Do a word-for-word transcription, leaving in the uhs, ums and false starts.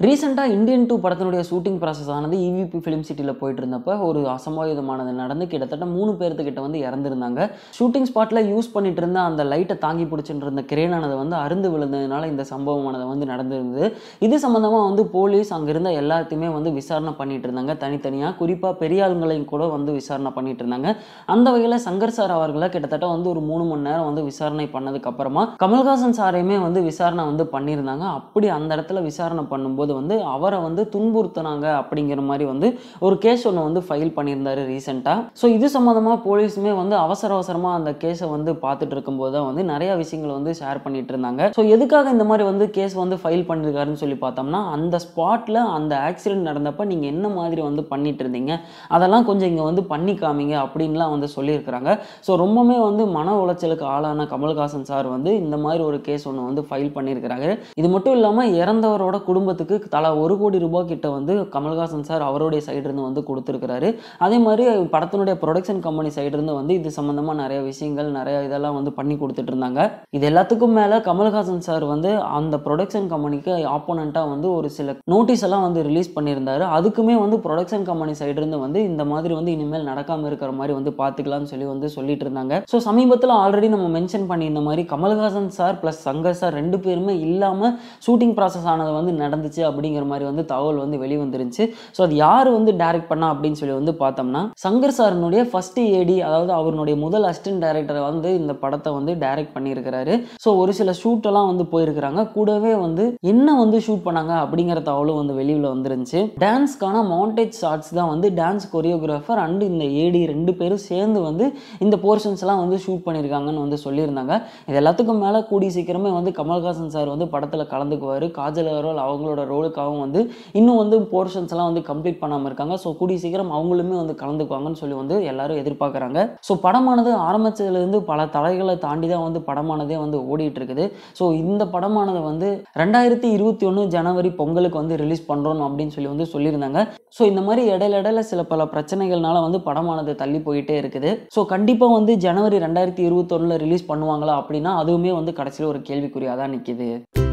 ரீசெண்டாக இந்தியன் டூ படத்தினுடைய shooting process ஆனது இவிபி ஃபிலிம் சிட்டியில் போயிட்டு இருந்தப்போ ஒரு அசம்பாவிதமானது நடந்து கிட்டத்தட்ட மூணு பேர்த்துக்கிட்ட வந்து இறந்துருந்தாங்க. ஷூட்டிங் ஸ்பாட்டில் யூஸ் பண்ணிட்டு இருந்த அந்த லைட்டை தாங்கி பிடிச்சிட்டு இருந்த கிரேனானது வந்து அருந்து விழுந்ததுனால இந்த சம்பவமானது வந்து நடந்திருந்தது. இது சம்மந்தமாக வந்து போலீஸ் அங்கே இருந்த எல்லாத்தையுமே வந்து விசாரணை பண்ணிட்டு இருந்தாங்க தனித்தனியாக. குறிப்பாக பெரிய ஆளுங்களையும் கூட வந்து விசாரணை பண்ணிட்டு இருந்தாங்க. அந்த வகையில் சங்கர் சார் அவர்களை கிட்டத்தட்ட வந்து ஒரு மூணு மணி நேரம் வந்து விசாரணை பண்ணதுக்கு அப்புறமா கமல்ஹாசன் சாரையுமே வந்து விசாரணை வந்து பண்ணியிருந்தாங்க. அப்படி அந்த இடத்துல விசாரணை பண்ணும்போது வந்து அவரை வந்து துன்புறுத்தினாங்க அப்படிங்கிற மாதிரி வந்து ஒரு கேஸ் ஒன்று வந்து ஃபைல் பண்ணியிருந்தாரு ரீசெண்டாக. ஸோ இது சம்மந்தமாக போலீஸுமே வந்து அவசர அவசரமாக அந்த கேஸை வந்து பார்த்துட்டு இருக்கும்போது தான் வந்து நிறைய விஷயங்களை வந்து ஷேர் பண்ணிட்டு இருந்தாங்க. ஸோ எதுக்காக இந்த மாதிரி வந்து கேஸ் வந்து ஃபைல் பண்ணியிருக்காருன்னு சொல்லி பார்த்தோம்னா, அந்த ஸ்பாட்டில் அந்த ஆக்சிடென்ட் நடந்தப்ப நீங்கள் என்ன மாதிரி வந்து பண்ணிட்டு இருந்தீங்க, அதெல்லாம் கொஞ்சம் இங்கே வந்து பண்ணி காமிங்க அப்படின்லாம் வந்து சொல்லியிருக்கிறாங்க. ஸோ ரொம்பவுமே வந்து மன உளைச்சலுக்கு ஆளான கமல்ஹாசன் சார் வந்து இந்த மாதிரி ஒரு கேஸ் ஒன்று வந்து ஃபைல் பண்ணியிருக்கிறாங்க. இது மட்டும் இல்லாமல் இறந்தவரோட குடும்பத்துக்கு தலா ஒரு கோடி ரூபாய் கிட்ட வந்து கமல்ஹாசன் சார் அவருடைய சைடு இருந்து வந்து கொடுத்துருக்கிறாரு. அதே மாதிரி படத்தினுடைய ப்ரொடக்ஷன் கம்பெனி சைடு இருந்து வந்து இது சம்பந்தமா நிறைய விஷயங்கள் நிறைய இதெல்லாம் வந்து பண்ணி கொடுத்துட்டு இருந்தாங்க. இது எல்லாத்துக்கும் மேல கமல்ஹாசன் சார் வந்து அந்த ப்ரொடக்ஷன் கம்பெனிக்கு ஆப்போனண்டா வந்து ஒரு சில நோட்டீஸ் எல்லாம் வந்து ரிலீஸ் பண்ணியிருந்தாரு. அதுக்குமே வந்து ப்ரொடக்ஷன் கம்பெனி சைடு இருந்து வந்து இந்த மாதிரி வந்து இனிமேல் நடக்காம இருக்கிற மாதிரி வந்து பாத்துக்கலாம்னு சொல்லி வந்து சொல்லிட்டு இருந்தாங்க. ஸோ சமீபத்தில் ஆல்ரெடி நம்ம மென்ஷன் பண்ணி இந்த மாதிரி Kamal Haasan sir plus Shankar sir ரெண்டு பேருமே இல்லாம ஷூட்டிங் ப்ராசஸ் ஆனது வந்து நடந்துச்சு அப்படிங்கிற மாதிரி வந்து தகவல் வந்து வெளிவந்துருச்சு. ஸோ அது யார் வந்து டைரக்ட் பண்ணா அப்படின்னு சொல்லி வந்து பார்த்தோம்னா, சங்கர் சாரினுடைய ஃபர்ஸ்ட் ஏடி, அதாவது அவருடைய முதல் அசிஸ்டன்ட் டைரக்டர் வந்து இந்த படத்தை வந்து டைரக்ட் பண்ணியிருக்கிறாரு. ஸோ ஒரு சில ஷூட் எல்லாம் வந்து போயிருக்கிறாங்க. கூடவே வந்து என்ன வந்து ஷூட் பண்ணாங்க அப்படிங்கிற தகவலும் வந்து வெளியில வந்துருந்துச்சு. டான்ஸ்க்கான மவுண்டேஜ் ஷாட்ஸ் தான் வந்து டான்ஸ் கொரியோகிராஃபர் அண்ட் இந்த ஏடி ரெண்டு பேரும் சேர்ந்து வந்து இந்த போர்ஷன்ஸ் எல்லாம் வந்து ஷூட் பண்ணியிருக்காங்கன்னு வந்து சொல்லியிருந்தாங்க. இது எல்லாத்துக்கும் மேலே கூடி சீக்கிரமே வந்து கமல்ஹாசன் சார் வந்து படத்தில் கலந்துக்குவார். காஜல் அகர்வால் அவங்களோட ரோலுக்காகவும் வந்து இன்னும் வந்து போர்ஷன்ஸ் எல்லாம் வந்து கம்ப்ளீட் பண்ணாமல் இருக்காங்க. ஸோ கூடிய சீக்கிரம் அவங்களுமே வந்து கலந்துக்குவாங்கன்னு சொல்லி வந்து எல்லாரும் எதிர்பார்க்குறாங்க. ஸோ படமானது ஆரம்பிச்சதுலேருந்து பல தடைகளை தாண்டி தான் வந்து படமானதே வந்து ஓடிட்டு இருக்குது. ஸோ இந்த படமானது வந்து ரெண்டாயிரத்தி இருபத்தி ஒன்று ஜனவரி பொங்கலுக்கு வந்து ரிலீஸ் பண்ணுறோம் அப்படின்னு சொல்லி வந்து சொல்லியிருந்தாங்க. ஸோ இந்த மாதிரி இடையில இடையில சில பல பிரச்சனைகள்னால வந்து படமானது தள்ளி போயிட்டே இருக்குது. ஸோ கண்டிப்பாக வந்து ஜனவரி ரெண்டாயிரத்தி இருபத்தி ஒன்றில் ரிலீஸ் பண்ணுவாங்களா அப்படின்னா அதுவுமே வந்து கடைசியில் ஒரு கேள்விக்குறியாக தான் நிற்கிது.